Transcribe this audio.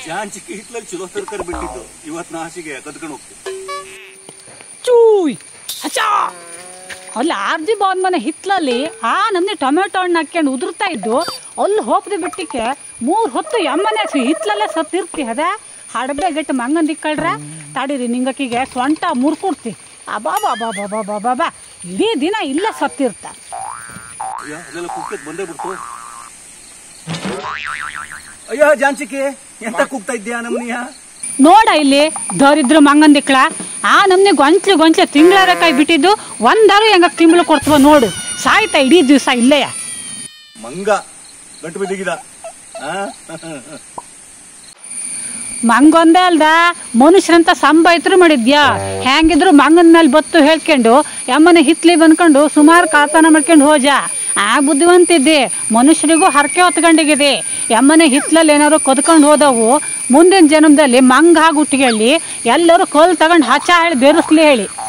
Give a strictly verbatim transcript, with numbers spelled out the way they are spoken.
ಜಾಂಚಿಕೆ ಹಿತ್ಲಲ್ಲಿ ಚಲೋ ತರಕಾರಿ ಬಿಟ್ಟಿದ್ದು ಇವತ್ತು ನಾಸಿಗೆ ಕದ್ಕೊಂಡು ಹೋಗ್ತೀವಿ. ಚೂಯ್ ಅಚ್ಚಾ ಅಲ್ಲಿ ಆರ್ಜಿ ಬಾನ್ ಮನೆ ಹಿತ್ಲಲ್ಲಿ ಆ ನಮ್ನೆ ಟೊಮೆಟೊ ಹಣ್ಣು ಹಾಕ್ಯಂಡು ಉದುರ್ತಾ ಇದ್ದು ಅಲ್ಲಿ ಹೋಗ್ದೆ ಬಿಟ್ಟಿಕ್ಕೆ ಮೂರು ಹೊತ್ತು ಎಮ್ಮನೆ ಹಿತ್ಲಲ್ಲೇ ಸತ್ತಿರ್ತಿ ಅದ ಹಡಬೆ ಗಟ್ಟು ಮಂಗನ್ ದಿಕ್ಕಳ್ರ ತಾಡಿರಿ ನಿಂಗಕ್ಕಿಗೆ ಸೊಂಟ ಮುರ್ಕೊಡ್ತಿ ಅಬಾ ಬಾಬಾ ಬಾಬಾ ಬಾಬಾ ಬಾ ಇಡೀ ದಿನ ಇಲ್ಲೇ ಸತ್ತಿರ್ತ. ಅದೆಲ್ಲ ಕುಕ್ಕತ್ ಬಂದೇ ಬಿಡ್ತು. ಅಯ್ಯ ಜಾಂಚಿಕೆ ಎಂತ ಕೂಗ್ತಾ ಇದ್ಯಾ ನಮ್ಮನಿಯ ನೋಡ ಇಲ್ಲಿ ದರಿದ್ರ ಮಂಗನ್ ದಿಕ್ಳ ಆ ನಮ್ನೆ ಗೊಂಚ್ಲು ಗೊಂಚ್ಲೆ ತಿಂಗಳ ಕೈ ಬಿಟ್ಟಿದ್ದು ಒಂದಾರು ಹೆಂಗ ತಿಂಗಳು ಕೊಡ್ತವ ನೋಡು ಸಾಯ್ತಾ ಇಡೀ ದಿವಸ ಇಲ್ಲೆಯ ಮಂಗ ಗಂಟು ಬಿದ್ದಿಗಿದ. ಮಂಗೊಂದೇ ಅಲ್ದ ಮನುಷ್ಯರಂತ ಸಂಬಾಯ್ತರು ಮಾಡಿದ್ಯಾ ಹೆಂಗಿದ್ರು ಮಂಗನ ಮೇಲೆ ಬತ್ತು ಹೇಳ್ಕೊಂಡು ಯಮ್ಮನೆ ಹಿತ್ಲಿ ಬಂದ್ಕೊಂಡು ಸುಮಾರು ಕಾತನ ಮಾಡ್ಕೊಂಡು ಹೋಜ ಆ ಬುದ್ಧಿವಂತಿದ್ದೆ ಮನುಷ್ಯರಿಗೂ ಹರಕೆ ಹೊತ್ಕೊಂಡಿಗಿದೆ. ಯಮ್ಮನೆ ಹಿತ್ಲಲ್ಲಿ ಏನಾದ್ರು ಕದ್ಕೊಂಡು ಹೋದವು ಮುಂದಿನ ಜನ್ಮದಲ್ಲಿ ಮಂಗ ಆಗಿ ಹುಟ್ಟಿಗೆ ಎಲ್ಲರೂ ಕಲ್ ತಗೊಂಡು ಹಚ್ಚ ಹೇಳಿ ಬೆರೆಸ್ಲಿ ಹೇಳಿ